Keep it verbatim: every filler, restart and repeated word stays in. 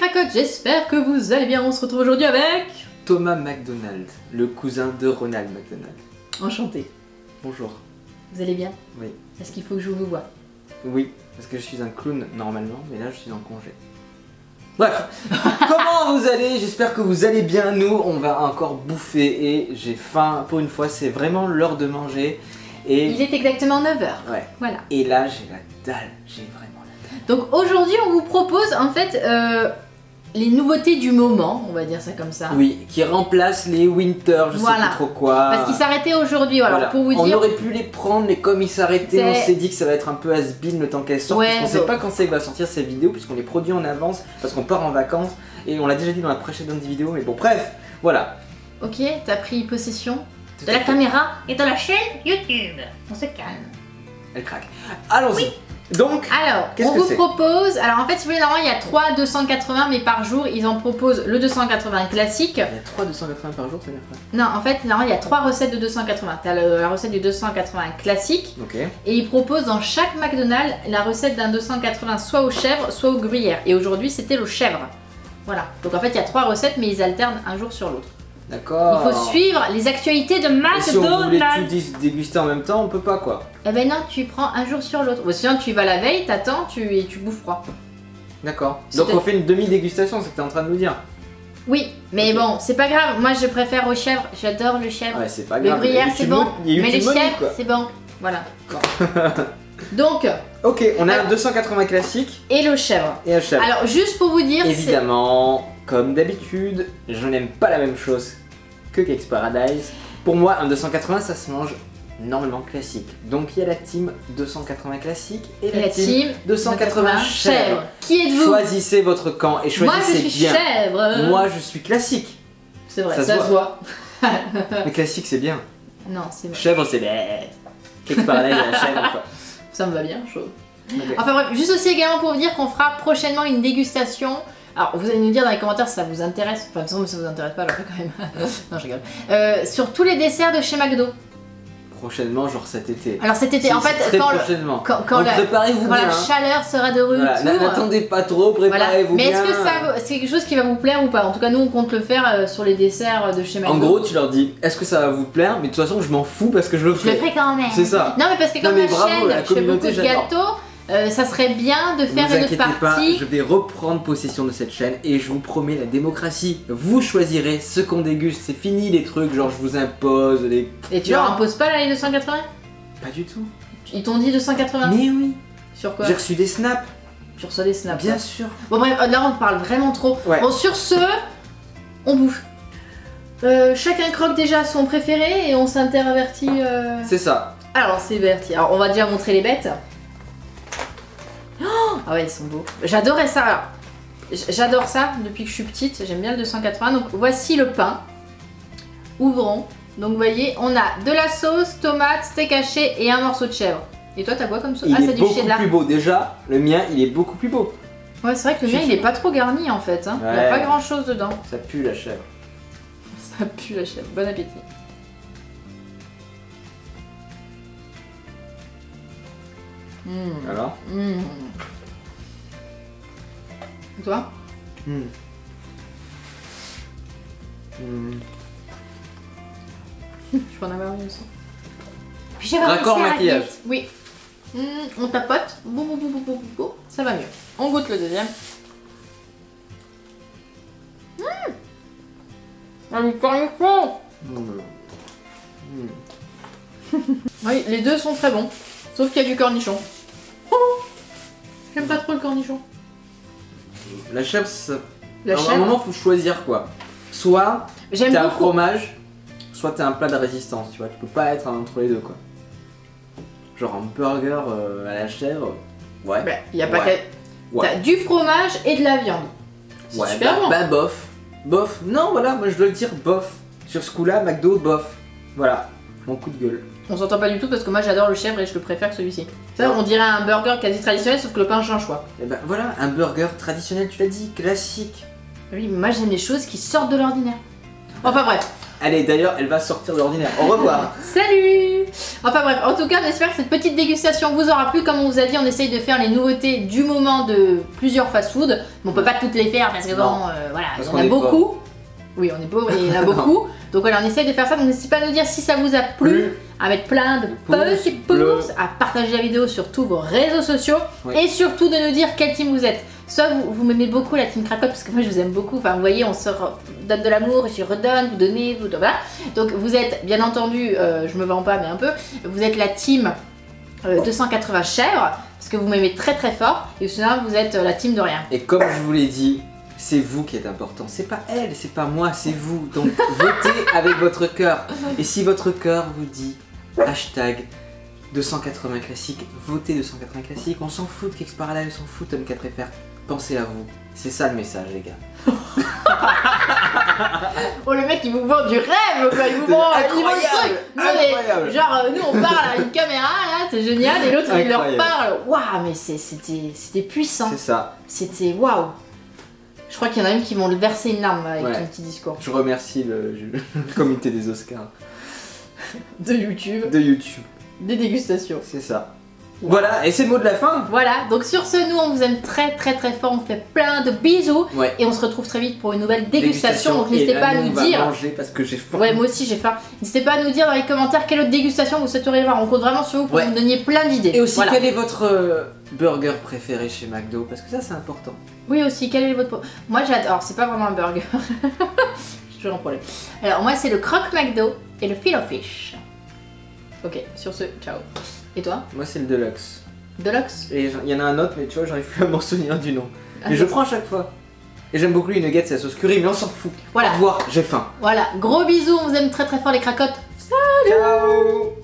cracottes, j'espère que vous allez bien. On se retrouve aujourd'hui avec... Thomas McDonald, le cousin de Ronald McDonald. Enchanté. Bonjour. Vous allez bien? Oui. Est-ce qu'il faut que je vous voie? Oui, parce que je suis un clown normalement, mais là je suis en congé. Bref, comment vous allez? J'espère que vous allez bien. Nous, on va encore bouffer et j'ai faim. Pour une fois, c'est vraiment l'heure de manger. Et... il est exactement neuf heures. Ouais. Voilà. Et là, j'ai la dalle. J'ai vraiment la dalle. Donc aujourd'hui, on vous propose en fait euh, les nouveautés du moment, on va dire ça comme ça. Oui, qui remplacent les Winter, je voilà. sais plus trop quoi. Parce qu'ils s'arrêtaient aujourd'hui, alors voilà. pour vous on dire... On aurait pu les prendre, mais comme ils s'arrêtaient, on s'est dit que ça va être un peu has-been le temps qu'elles sortent. Ouais, parce qu'on donc... sait pas quand c'est que va sortir ces vidéos, puisqu'on les produit en avance, parce qu'on part en vacances. Et on l'a déjà dit dans la précédente vidéo, mais bon, bref, voilà. Ok, t'as pris possession Tout de la caméra et de la chaîne YouTube. On se calme. Elle craque. Allons-y. Oui. Donc, alors, on vous propose, alors en fait, si vous voulez, normalement, il y a trois deux cent quatre-vingts, mais par jour, ils en proposent le deux cent quatre-vingts classique. Il y a trois deux cent quatre-vingts par jour, ça veut dire quoi? Non, en fait, normalement, il y a trois recettes de deux cent quatre-vingts. T'as la recette du deux cent quatre-vingts classique. Ok. Et ils proposent dans chaque McDonald's la recette d'un deux cent quatre-vingts soit aux chèvres, soit aux gruyères. Et aujourd'hui, c'était le chèvre. Voilà. Donc en fait, il y a trois recettes, mais ils alternent un jour sur l'autre. D'accord. Il faut suivre les actualités de McDonald's. Et si on voulait tout déguster en même temps, on peut pas quoi. Eh ben non, tu prends un jour sur l'autre. Ou sinon, tu vas la veille, t'attends, tu et tu bouffes froid. D'accord. Donc on fait une demi-dégustation, c'est ce que t'es en train de nous dire. Oui, mais okay. Bon, c'est pas grave. Moi, je préfère au chèvre. J'adore le chèvre. Ouais, c'est pas grave. Le gruyère, c'est bon. Mais le chèvre, c'est bon. Voilà. Donc. Ok, on a alors, un deux cent quatre-vingts classique. Et le chèvre. Et le chèvre. Alors, juste pour vous dire. Évidemment, comme d'habitude, je n'aime pas la même chose que Cakes Paradise. Pour moi, un deux cent quatre-vingts, ça se mange normalement classique. Donc il y a la team deux cent quatre-vingts classique et, et la, la team, team deux cent quatre-vingts chèvre. Qui êtes-vous? Choisissez votre camp et choisissez bien. Moi je suis bien. chèvre. Moi je suis classique. C'est vrai, ça, ça se voit. voit. Mais classique c'est bien. Non, c'est vrai. Chèvre c'est bien. Cakes Paradise et la chèvre quoi. Ça me va bien, chaud. Okay. Enfin bref, juste aussi également pour vous dire qu'on fera prochainement une dégustation. Alors vous allez nous dire dans les commentaires si ça vous intéresse. Enfin de toute façon ça vous intéresse pas, alors quand même. Non je rigole. Euh, sur tous les desserts de chez McDo. Prochainement, genre cet été. Alors cet été, en fait, très quand, prochainement. Le, quand, quand, la, préparez-vous quand bien, la chaleur sera de retour. Voilà, n'attendez pas trop, préparez-vous voilà. Mais bien. est-ce que ça, c'est quelque chose qui va vous plaire ou pas? En tout cas, nous on compte le faire euh, sur les desserts de chez McDo. En gros, tu leur dis, est-ce que ça va vous plaire? Mais de toute façon, je m'en fous parce que je le ferai. Je le ferai quand même. C'est ça. Non, mais parce que comme non, la bravo, chaîne, la je fais beaucoup de gâteaux. Euh, ça serait bien de faire une autre partie. Pas, je vais reprendre possession de cette chaîne et je vous promets la démocratie. Vous choisirez ce qu'on déguste. C'est fini les trucs genre je vous impose les. Et tu non. leur imposes pas là les deux cent quatre-vingts? Pas du tout. Ils t'ont dit deux cent quatre-vingts? Mais oui. Sur quoi? J'ai reçu des snaps. Tu reçois des snaps? Bien ouais. sûr. Bon bref, là on parle vraiment trop. Ouais. Bon sur ce, on bouffe. Euh, chacun croque déjà son préféré et on s'intervertit. Euh... C'est ça. Alors c'est verti. Alors on va déjà montrer les bêtes. Oh ah ouais, ils sont beaux. J'adorais ça. J'adore ça depuis que je suis petite. J'aime bien le deux cent quatre-vingts. Donc voici le pain. Ouvrons. Donc vous voyez, on a de la sauce, tomate, steak haché et un morceau de chèvre. Et toi, t'as quoi comme sauce? Il ah, est c'est du beaucoup cheddar. plus beau. Déjà, le mien, il est beaucoup plus beau. Ouais, c'est vrai que le mien, il est pas trop garni en fait. Hein. Ouais. Il n'y a pas grand chose dedans. Ça pue la chèvre. Ça pue la chèvre. Bon appétit. Mmh. Alors mmh. Et toi? mmh. Mmh. Je peux en avoir une aussi. Puis j'ai Raccord maquillage. Oui. Mmh, on tapote. Boum, boum, boum, boum, boum, boum. Ça va mieux. On goûte le deuxième. Mmh. Ah, le cornichon. Mmh. Mmh. Oui, les deux sont très bons. Sauf qu'il y a du cornichon. Oh, j'aime pas trop le cornichon. La chèvre, ça... La à chèvre. un moment, faut choisir quoi. Soit t'as un fromage, soit t'as un plat de résistance, tu vois. Tu peux pas être entre les deux quoi. Genre un burger euh, à la chèvre, ouais. Bah, y a pas ouais. que... ouais. T'as du fromage et de la viande. C'est ouais, super bah, bon. Bah bof. Bof. Non, voilà, moi je dois le dire bof. Sur ce coup-là, McDo, bof. Voilà, mon coup de gueule. On s'entend pas du tout parce que moi j'adore le chèvre et je le préfère que celui-ci. Ça, on dirait un burger quasi traditionnel sauf que le pain change quoi. Et ben voilà, un burger traditionnel, tu l'as dit, classique. Oui, mais moi j'aime les choses qui sortent de l'ordinaire. Enfin bref. Allez, d'ailleurs, elle va sortir de l'ordinaire. Au revoir. Salut. Enfin bref, en tout cas, on espère que cette petite dégustation vous aura plu. Comme on vous a dit, on essaye de faire les nouveautés du moment de plusieurs fast-food. Mais on peut pas toutes les faire parce que bon, euh, voilà, Parce il y qu'on en a est beaucoup. pauvre. Oui, on est pauvre et il y en a beaucoup. Donc voilà, on essaye de faire ça. Donc n'hésitez pas à nous dire si ça vous a plu, Plus. à mettre plein de Pouces petits bleus. pouces, à partager la vidéo sur tous vos réseaux sociaux Oui. et surtout de nous dire quel team vous êtes. Soit vous, vous m'aimez beaucoup la team Cracotte parce que moi je vous aime beaucoup. Enfin, vous voyez, on se re- donne de l'amour, j'y redonne, vous donnez, vous voilà. Donc vous êtes bien entendu, euh, je me vends pas mais un peu, vous êtes la team euh, deux cent quatre-vingts chèvres parce que vous m'aimez très très fort et sinon vous êtes euh, la team de rien. Et comme je vous l'ai dit, c'est vous qui êtes important. C'est pas elle, c'est pas moi, c'est vous. Donc votez avec votre cœur. Et si votre cœur vous dit hashtag deux cent quatre-vingts classiques, votez deux cent quatre-vingts classiques. On s'en fout de Kex Paradise, on s'en fout de Tom quatre F R. Pensez à vous. C'est ça le message, les gars. Oh, le mec il vous vend du rêve quoi, il vous vend il vend le truc. Nous, on est- Incroyable. genre euh, nous on parle à une caméra là, c'est génial et l'autre il leur Incroyable. parle. Waouh, mais c'est- c'était c'était puissant. C'est ça. C'était waouh. Je crois qu'il y en a même qui vont le verser une larme avec Ouais. ton petit discours. Je remercie le, le comité des Oscars De YouTube, de YouTube. des dégustations. C'est ça. Voilà, et c'est le mot de la fin. Voilà, donc sur ce, nous on vous aime très très très fort, on fait plein de bisous Ouais. et on se retrouve très vite pour une nouvelle dégustation. Donc n'hésitez Et là, pas à nous, nous on va dire. manger parce que j'ai faim. Ouais, moi aussi j'ai faim. N'hésitez pas à nous dire dans les commentaires quelle autre dégustation vous souhaiteriez voir. On compte vraiment sur vous pour Ouais. que vous nous donniez plein d'idées. Et aussi, Voilà. quel est votre euh, burger préféré chez McDo? Parce que ça, c'est important. Oui aussi, quel est votre... Moi j'adore, alors, c'est pas vraiment un burger. J'ai toujours un problème. Alors moi c'est le croque McDo et le Filet-O-Fish. Ok, sur ce, ciao. Et toi? Moi, c'est le Deluxe. Deluxe? Et il y en a un autre, mais tu vois, j'arrive plus à m'en souvenir du nom. Ah, Mais je prends à chaque fois. Et j'aime beaucoup les nuggets, c'est la sauce curry, mais on s'en fout. Voilà. Au revoir, j'ai faim. Voilà, gros bisous, on vous aime très très fort les cracottes. Ciao.